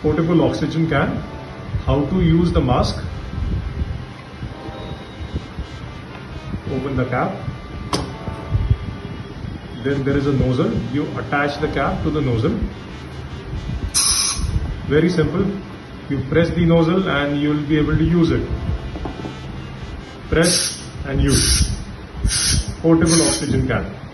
portable oxygen can. How to use the mask? Open the cap. Then there is a nozzle. You attach the cap to the nozzle. Very simple. You press the nozzle and you will be able to use it. Press and use. Portable oxygen can.